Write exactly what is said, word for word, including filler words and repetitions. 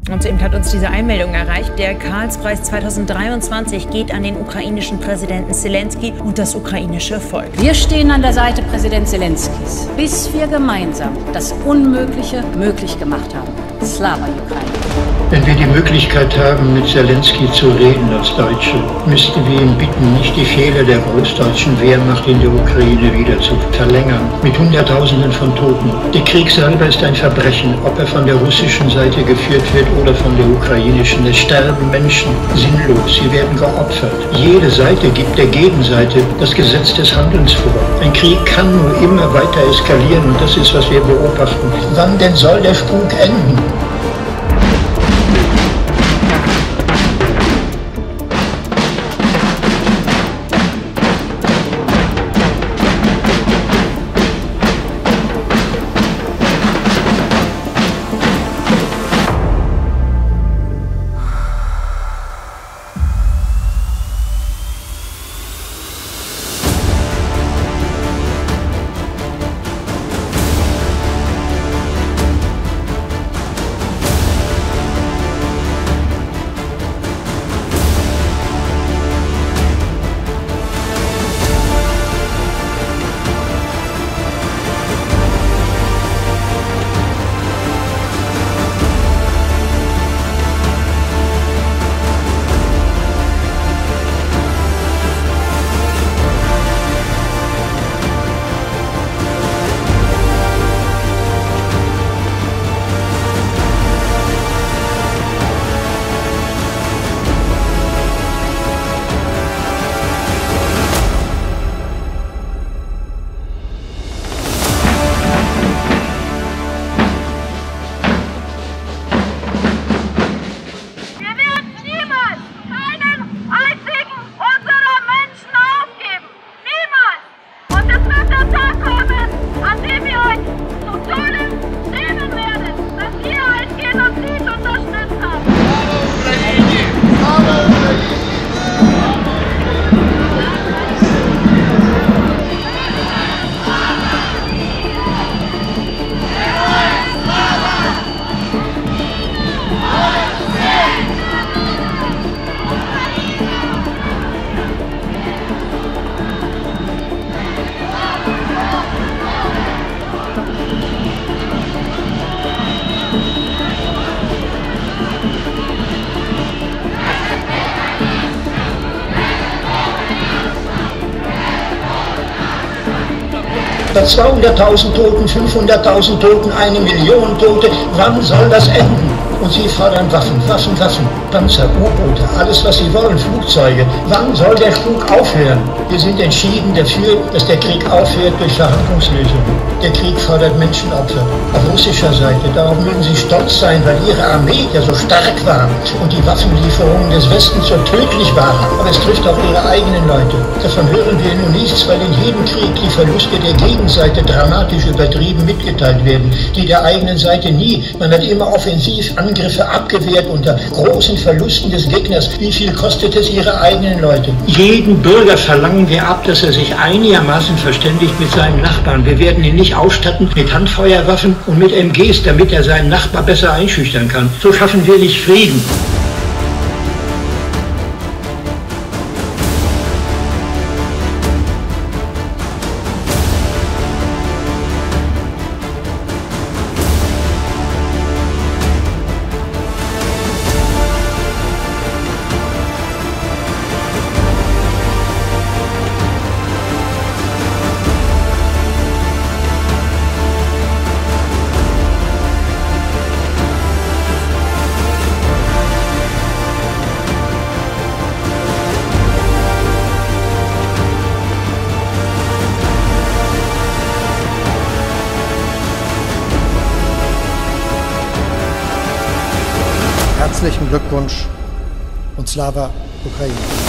Und soeben hat uns diese Einmeldung erreicht. Der Karlspreis zweitausenddreiundzwanzig geht an den ukrainischen Präsidenten Selenskyj und das ukrainische Volk. Wir stehen an der Seite Präsident Selenskys, bis wir gemeinsam das Unmögliche möglich gemacht haben. Slava Ukraine. Wenn wir die Möglichkeit haben, mit Selenskyj zu reden als Deutsche, müssten wir ihn bitten, nicht die Fehler der großdeutschen Wehrmacht in der Ukraine wieder zu verlängern, mit Hunderttausenden von Toten. Der Krieg selber ist ein Verbrechen, ob er von der russischen Seite geführt wird oder von der ukrainischen. Es sterben Menschen sinnlos, sie werden geopfert. Jede Seite gibt der Gegenseite das Gesetz des Handelns vor. Ein Krieg kann nur immer weiter eskalieren und das ist, was wir beobachten. Wann denn soll der Spuk enden? zweihunderttausend Toten, fünfhunderttausend Toten, eine Million Tote. Wann soll das enden? Und sie fordern Waffen, Waffen, Waffen, Panzer, U-Boote, alles was sie wollen, Flugzeuge. Wann soll der Spuk aufhören? Wir sind entschieden dafür, dass der Krieg aufhört durch Verhandlungslösungen. Der Krieg fordert Menschenopfer auf russischer Seite. Darauf mögen sie stolz sein, weil ihre Armee ja so stark war und die Waffenlieferungen des Westens so tödlich waren. Aber es trifft auch ihre eigenen Leute. Davon hören wir nun nichts, weil in jedem Krieg die Verluste der Gegenseite dramatisch übertrieben mitgeteilt werden. Die der eigenen Seite nie. Man hat immer offensiv Angriffe abgewehrt unter großen Verlusten des Gegners. Wie viel kostet es ihre eigenen Leute? Jeden Bürger verlangen wir ab, dass er sich einigermaßen verständigt mit seinen Nachbarn. Wir werden ihn nicht ausstatten mit Handfeuerwaffen und mit M Gs, damit er seinen Nachbar besser einschüchtern kann. So schaffen wir nicht Frieden. Herzlichen Glückwunsch und Slava Ukraine.